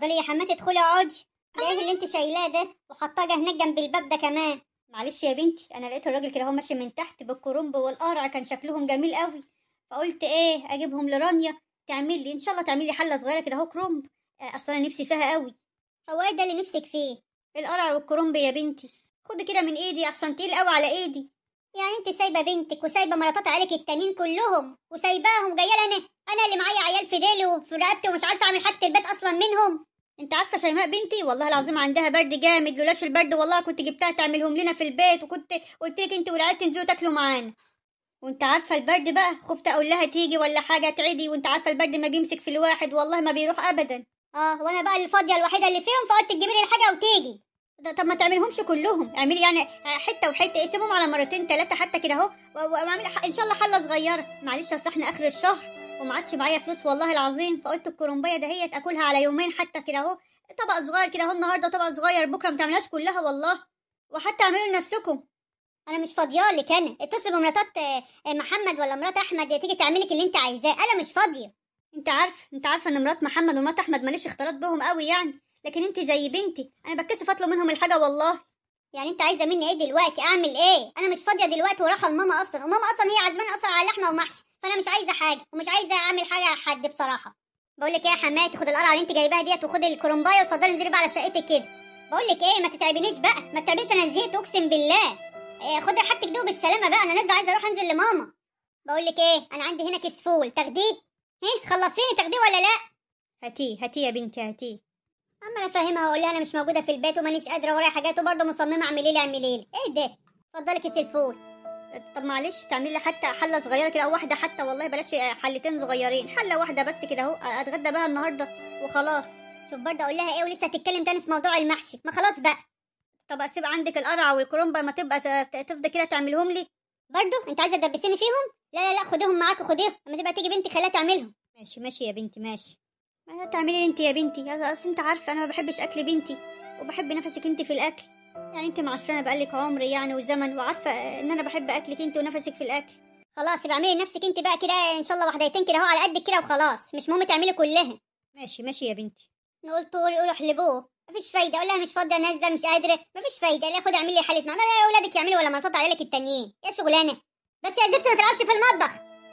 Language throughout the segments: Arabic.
اتفضلي يا حماتي ادخلي اقعدي. ده ايه اللي انت شايلاه ده وحطاه هناك جنب الباب ده كمان؟ معلش يا بنتي، انا لقيت الراجل كده هو ماشي من تحت بالكرنب والقرع، كان شكلهم جميل قوي، فقلت ايه اجيبهم لرانيا تعمل لي ان شاء الله، تعمل لي حله صغيره كده اهو كرنب. اصلا انا نفسي فيها قوي. هو ايه ده اللي نفسك فيه؟ القرع والكرنب يا بنتي. خدي كده من ايدي اصلا تقيل قوي على ايدي. يعني انت سايبه بنتك وسايبه مراتات عيالك التانيين كلهم وسايباهم جايه لي انا اللي معايا عيال في ديلي وفي رقبتي ومش عارفه اعمل حاجه البيت اصلا منهم. انت عارفه شيماء بنتي والله العظيم عندها برد جامد، لولاش البرد والله كنت جبتها تعملهم لنا في البيت، وكنت قلت لك انت والعيال تنزلوا تاكلوا معانا. وانت عارفه البرد بقى خفت اقول لها تيجي ولا حاجه تعدي، وانت عارفه البرد ما بيمسك في الواحد والله ما بيروح ابدا. وانا بقى الفاضيه الوحيده اللي فيهم فقلت تجيبي لي الحاجه وتيجي. طب ما تعملهمش كلهم، اعملي يعني حته وحته، اقسمهم على مرتين ثلاثه حتى كده اهو، واعملي ان شاء الله حله صغيره. معلش اصل احنا اخر الشهر وما عادش معايا فلوس والله العظيم، فقلت الكرنبيه دهيت اكلها على يومين حتى كده اهو، طبق صغير كده اهو النهارده طبق صغير، بكره ما تعملهاش كلها والله، وحتى اعملوا لنفسكم. انا مش فاضيالك، انا اتصل بمراتات محمد ولا مرات احمد تيجي تعملك اللي انت عايزاه، انا مش فاضيه. انت عارفه ان مرات محمد ومرات احمد ماليش اختلاط بهم قوي يعني، لكن انت زي بنتي انا بتكسف اطلب منهم الحاجه والله. يعني انت عايزه مني ايه دلوقتي؟ اعمل ايه؟ انا مش فاضيه دلوقتي ورايحه لماما اصلا، وماما اصلا هي عازماني اصلا على لحمه ومحشي، فانا مش عايزه حاجه ومش عايزه اعمل حاجه لحد بصراحه. بقول لك ايه يا حماتي، خد القرعه اللي انت جايباها ديت وخدي الكرنبايه واتفضلي انزلي بقى على شقتك كده. بقول لك ايه، ما تتعبنيش بقى، ما تتعبنيش، انا زهقت اقسم بالله. خدي حاجتك دي بالسلامه بقى، انا نازله عايزه اروح انزل لماما. بقول لك ايه، انا عندي هنا كيس فول تاخديه؟ خلصيني تاخديه ولا لا؟ هاتيه يا بنتي هاتيه. اما انا فاهمها واقول لها انا مش موجوده في البيت ومانيش قادره ورايا حاجات وبرضه مصممه اعملي لي ايه ده. اتفضلي كيس الفول. طب معلش تعملي لي حتى حله صغيره كده او واحده حتى، والله بلاش حلتين صغيرين، حله واحده بس كده اهو اتغدى بها النهارده وخلاص. شوف برضه اقول لها ايه ولسه هتتكلم تاني في موضوع المحشي، ما خلاص بقى. طب اسيب عندك القرع والكرنبه ما تبقى تفضى كده تعملهم لي. برضه انت عايزه تدبسيني فيهم؟ لا خديهم معاك، خديهم لما تبقى تيجي بنتي خليها تعملهم. ماشي يا بنتي ماشي. ما تعملي انت يا بنتي، اصل انت عارفه انا ما بحبش اكل بنتي وبحب نفسك انت في الاكل، يعني انت معاشرانه بقالك عمر يعني وزمن، وعارفه ان انا بحب اكلك انت ونفسك في الاكل. خلاص يبقى اعملي لنفسك انت بقى كده ان شاء الله وحدتين كده اهو على قدك كده وخلاص، مش مهم تعملي كلها. ماشي يا بنتي. انا قلت قولي احلبوه، مفيش فايده، اقول لها مش فاضيه نازله مش قادره، مفيش فايده، لا خدي اعملي لي حاله معمل اولادك يعملوا ولا مراتات عيالك التانيين، يا شغلانه. بس يا زفت ما تلعبش في المطبخ.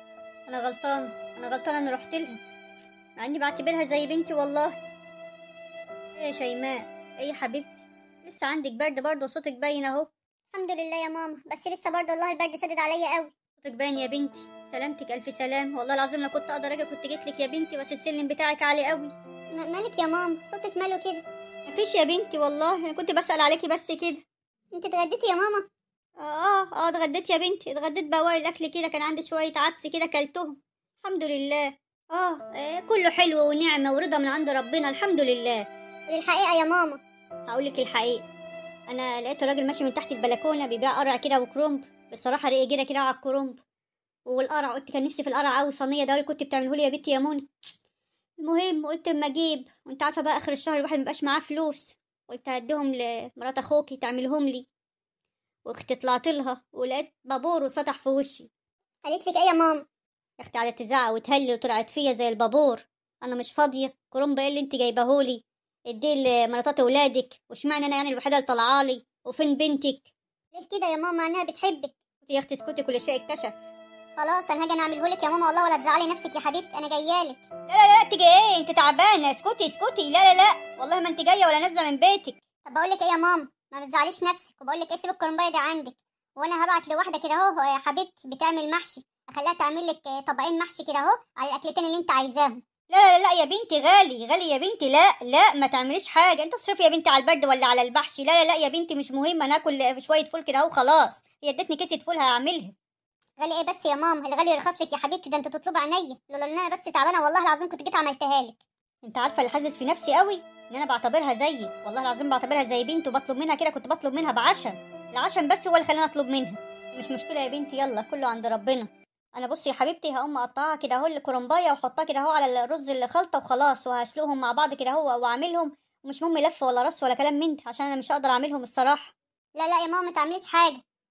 انا غلطانه اني رحت لها، مع اني بعتبرها زي بنتي والله. ايه يا شيماء، ايه يا حبيبتي، لسه عندك برد برضه وصوتك باين اهو. الحمد لله يا ماما، بس لسه برضه والله البرد شدد عليا قوي. صوتك باين يا بنتي، سلامتك الف سلام، والله العظيم لو كنت اقدر اجي كنت جيت لك يا بنتي، بس السلم بتاعك عالي قوي. مالك يا ماما؟ صوتك ماله كده؟ مفيش يا بنتي والله، انا كنت بسأل عليكي بس كده. انت اتغديتي يا ماما؟ اتغديت يا بنتي، اتغديت بواقي الاكل كده، كان عندي شويه عدس كده كلتهم الحمد لله. كله حلو ونعمه ورضا من عند ربنا الحمد لله. الحقيقه يا ماما. هقولك الحقيقه، انا لقيت راجل ماشي من تحت البلكونه بيبيع قرع كده وكرنب، بصراحه رقي جرى كده على الكرنب والقرع، قلت كان نفسي في القرع قوي، صينيه ده اللي كنت بتعمله لي يا بنتي يا منى. المهم قلت اما اجيب، وانت عارفه بقى اخر الشهر الواحد مبقاش معاه فلوس، قلت هديهم لمرات اخوكي تعملهم لي، واختي طلعت لها ولقيت بابور واتفتح في وشي. قالت لك ايه يا ماما؟ يا اختي على تزعق وتهلل وطلعت فيا زي البابور. انا مش فاضيه، كرنب ايه اللي انت جايبهولي؟ اديه لمراتات اولادك، واشمعنى انا يعني الوحيده اللي طالعالي؟ وفين بنتك؟ ليه كده يا ماما؟ انها بتحبك. يا اختي اسكتي، كل شيء اكتشف. خلاص انا هاجي انا اعمله لك يا ماما والله، ولا تزعلي نفسك يا حبيبتي، انا جايه لك. لا تيجي ايه، انت تعبانه، اسكتي. لا والله ما انت جايه ولا نازله من بيتك. طب بقول لك ايه يا ماما، ما بتزعليش نفسك، وبقول لك ايه، سيب الكرنبايه دي عندك، وانا هبعت لواحده كده اهو يا حبيبتي بتعمل محشي، اخليها تعمل لك طبقين محشي كده اهو على الاكلتين اللي انت عايزاهم. لا يا بنتي، غالي يا بنتي، لا ما تعمليش حاجه، انت تصرفي يا بنتي على البرد ولا على البحشي؟ لا يا بنتي مش مهم، انا اكل شويه فول كده اهو خلاص، هي ادتني كيسه فول هعملها. غالي ايه بس يا ماما؟ الغالي يرخص لك يا حبيبتي، ده انت تطلب عينيا، لولا ان انا بس تعبانه والله العظيم كنت جيت عملتها لك. انت عارفه اللي حاسس في نفسي قوي ان انا بعتبرها زيي، والله العظيم بعتبرها زي بنت، وبطلب منها كده، كنت بطلب منها بعشم، العشم بس هو اللي خلاني اطلب منها. مش مشكله يا بنتي، يلا كله عند ربنا. انا بصي يا حبيبتي هقوم اقطعها كده اهو الكرنبايه واحطها كده اهو على الرز اللي خلطه وخلاص، وهسلقهم مع بعض كده اهو واعملهم، ومش مهم لف ولا رص ولا كلام من ده، عشان انا مش هقدر اعملهم الصراحه. لا يا ماما ما تعمليش حاجه.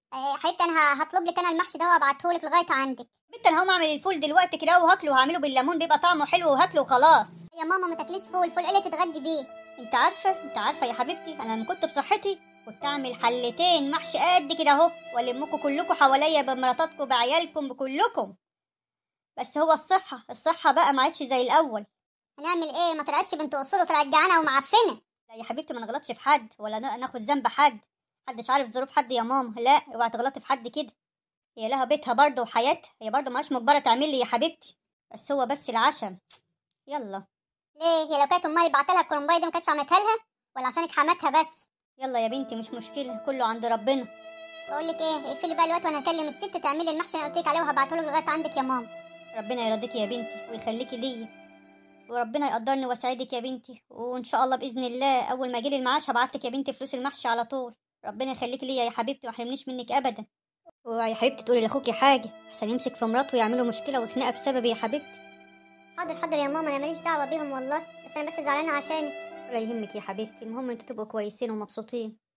حبيبتي انا هطلب لك انا المحشي ده وابعته لك لغايه عندك. بنت انا هقوم اعمل الفول دلوقتي كده وهاكله، وهعمله بالليمون بيبقى طعمه حلو، وهاكله وخلاص. يا ماما ما تاكليش فول، فول ايه اللي تتغدي بيه؟ انت عارفه يا حبيبتي، انا لما كنت بصحتي كنت اعمل حلتين محشي قد كده اهو، والمكم كلكم حواليا بمراتاتكم بعيالكم بكلكم. بس هو الصحه بقى ما عادش زي الاول. هنعمل ايه؟ ما طلعتش بنت اصول وطلعت جعانه ومعفنه. لا يا حبيبتي، ما نغلطش في حد ولا ناخد ذنب حد. محدش عارف ظروف حد يا ماما، لا اوعي تغلطي في حد كده. هي لها بيتها برضه وحياتها، هي برضه مش مجبره تعمل لي يا حبيبتي. بس هو بس العشم. يلا. ليه؟ هي لو كانت امها اللي بعتلها الكرنبايه دي ما كانتش عملتها لها، ولا عشانك حماتها بس؟ يلا يا بنتي مش مشكله، كله عند ربنا. بقول لك ايه، اقفلي بقى الوقت وانا هكلم الست تعملي المحشي اللي انا قلت لك عليه وهبعته لك لغايه عندك يا ماما. ربنا يرضيكي يا بنتي ويخليكي ليا، وربنا يقدرني واسعدك يا بنتي، وان شاء الله باذن الله اول ما اجيلي المعاش هبعتلك يا بنتي فلوس المحشي على طول. ربنا يخليكي ليا يا حبيبتي ومحرمنيش منك ابدا. ويا حبيبتي تقولي لاخوكي حاجه احسن يمسك في مراته ويعملوا مشكله وخناقه بسببي يا حبيبتي. حاضر حاضر يا ماما، انا ماليش دعوه بيهم والله، بس انا بس زعلانه عشانك. ولا يهمك يا حبيبتي، المهم انتوا تبقوا كويسين ومبسوطين.